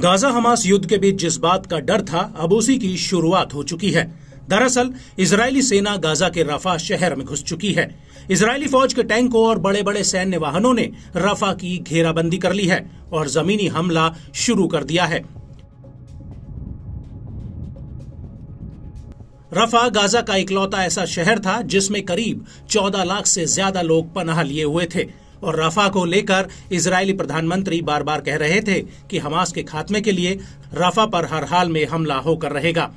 Gaza Hamas युद्ध के बीच जिस बात का डर था, अब उसी की शुरुआत हो चुकी है। दरअसल इजरायली सेना गाजा के रफा शहर में घुस चुकी है। इजरायली फौज के टैंकों और बड़े बड़े सैन्य वाहनों ने रफा की घेराबंदी कर ली है और जमीनी हमला शुरू कर दिया है। रफा गाजा का इकलौता ऐसा शहर था जिसमें करीब 14 लाख से ज्यादा लोग पनाह लिए हुए थे और रफा को लेकर इजरायली प्रधानमंत्री बार बार कह रहे थे कि हमास के खात्मे के लिए रफा पर हर हाल में हमला होकर रहेगा।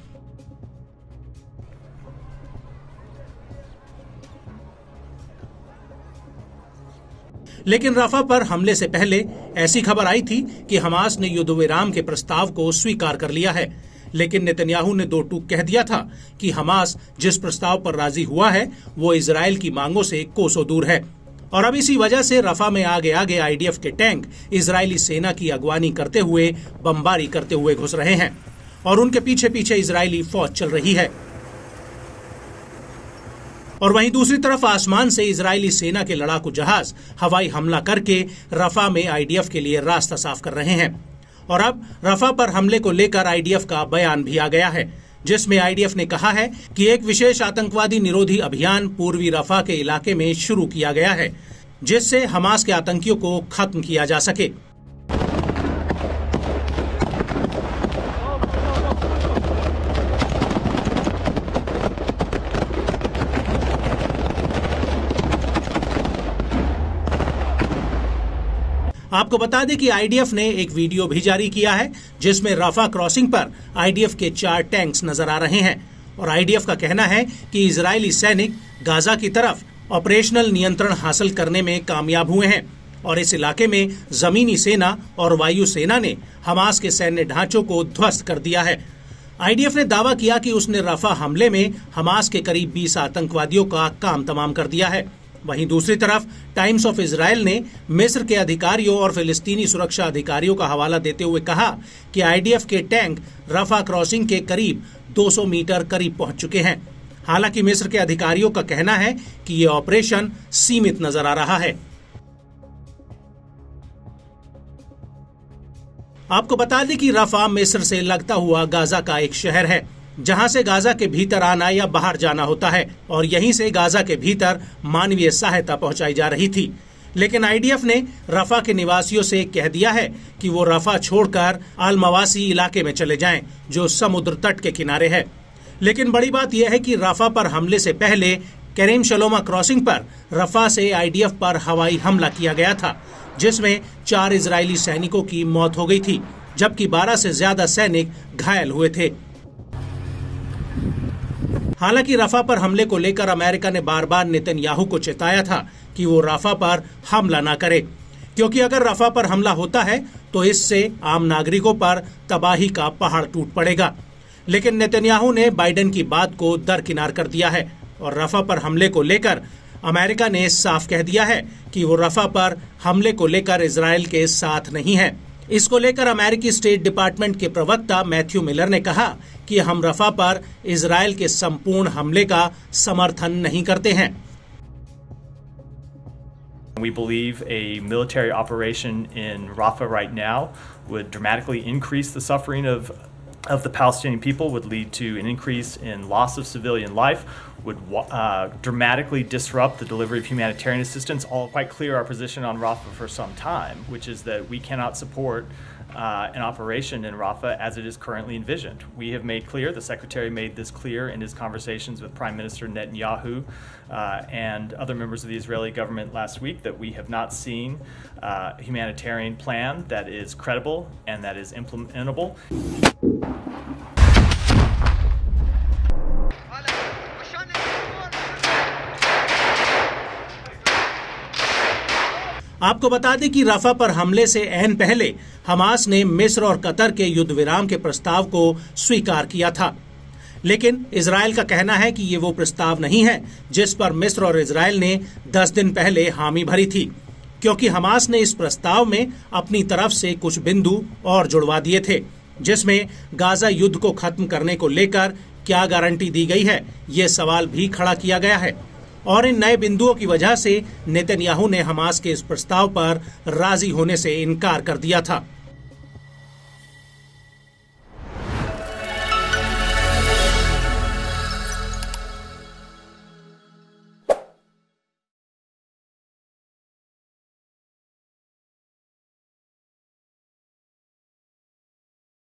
लेकिन रफा पर हमले से पहले ऐसी खबर आई थी कि हमास ने युद्ध विराम के प्रस्ताव को स्वीकार कर लिया है, लेकिन नेतन्याहू ने दो टूक कह दिया था कि हमास जिस प्रस्ताव पर राजी हुआ है वो इजरायल की मांगों से कोसों दूर है। और अब इसी वजह से रफा में आगे आगे आईडीएफ के टैंक इजरायली सेना की अगवानी करते हुए बमबारी करते हुए घुस रहे हैं और उनके पीछे पीछे इजरायली फौज चल रही है। और वहीं दूसरी तरफ आसमान से इजरायली सेना के लड़ाकू जहाज हवाई हमला करके रफा में आईडीएफ के लिए रास्ता साफ कर रहे हैं। और अब रफा पर हमले को लेकर आईडीएफ का बयान भी आ गया है, जिसमें आईडीएफ ने कहा है कि एक विशेष आतंकवादी निरोधी अभियान पूर्वी रफा के इलाके में शुरू किया गया है, जिससे हमास के आतंकियों को खत्म किया जा सके। आपको बता दें कि आईडीएफ ने एक वीडियो भी जारी किया है जिसमें रफा क्रॉसिंग पर आईडीएफ के 4 टैंक्स नजर आ रहे हैं और आईडीएफ का कहना है कि इजरायली सैनिक गाजा की तरफ ऑपरेशनल नियंत्रण हासिल करने में कामयाब हुए हैं और इस इलाके में जमीनी सेना और वायु सेना ने हमास के सैन्य ढांचों को ध्वस्त कर दिया है। आईडीएफ ने दावा किया कि उसने रफा हमले में हमास के करीब 20 आतंकवादियों का काम तमाम कर दिया है। वहीं दूसरी तरफ टाइम्स ऑफ इजरायल ने मिस्र के अधिकारियों और फिलिस्तीनी सुरक्षा अधिकारियों का हवाला देते हुए कहा कि आईडीएफ के टैंक रफा क्रॉसिंग के करीब 200 मीटर करीब पहुंच चुके हैं। हालांकि मिस्र के अधिकारियों का कहना है कि ये ऑपरेशन सीमित नजर आ रहा है। आपको बता दें कि रफा मिस्र से लगता हुआ गाजा का एक शहर है, जहां से गाजा के भीतर आना या बाहर जाना होता है और यहीं से गाजा के भीतर मानवीय सहायता पहुंचाई जा रही थी। लेकिन आईडीएफ ने रफा के निवासियों से कह दिया है कि वो रफा छोड़कर अल मवासी इलाके में चले जाएं, जो समुद्र तट के किनारे है। लेकिन बड़ी बात यह है कि रफा पर हमले से पहले करीम शलोमा क्रॉसिंग पर रफा से आईडीएफ पर हवाई हमला किया गया था, जिसमें 4 इजरायली सैनिकों की मौत हो गई थी, जबकि 12 से ज्यादा सैनिक घायल हुए थे। हालांकि रफा पर हमले को लेकर अमेरिका ने बार बार नेतन्याहू को चेताया था कि वो रफा पर हमला ना करे, क्योंकि अगर रफा पर हमला होता है तो इससे आम नागरिकों पर तबाही का पहाड़ टूट पड़ेगा। लेकिन नेतन्याहू ने बाइडेन की बात को दरकिनार कर दिया है और रफा पर हमले को लेकर अमेरिका ने साफ कह दिया है कि वो रफा पर हमले को लेकर इजरायल के साथ नहीं है। इसको लेकर अमेरिकी स्टेट डिपार्टमेंट के प्रवक्ता मैथ्यू मिलर ने कहा कि हम रफा पर इजरायल के संपूर्ण हमले का समर्थन नहीं करते हैं। We believe a military operation in Rafah right now would dramatically increase the suffering of the Palestinian people, would lead to an increase in loss of civilian life, would dramatically disrupt the delivery of humanitarian assistance. All quite clear our position on Rafah for some time, which is that we cannot support an operation in Rafah as it is currently envisioned. We have made clear, the Secretary made this clear in his conversations with Prime Minister Netanyahu and other members of the Israeli government last week, that we have not seen a humanitarian plan that is credible and that is implementable. आपको बता दें कि रफा पर हमले से ऐन पहले Hamas ने मिस्र और कतर के युद्ध विराम के प्रस्ताव को स्वीकार किया था, लेकिन इजरायल का कहना है कि ये वो प्रस्ताव नहीं है जिस पर मिस्र और इजरायल ने 10 दिन पहले हामी भरी थी, क्योंकि हमास ने इस प्रस्ताव में अपनी तरफ से कुछ बिंदु और जुड़वा दिए थे, जिसमें गाजा युद्ध को खत्म करने को लेकर क्या गारंटी दी गई है, ये सवाल भी खड़ा किया गया है। और इन नए बिंदुओं की वजह से नेतन्याहू ने हमास के इस प्रस्ताव पर राजी होने से इनकार कर दिया था।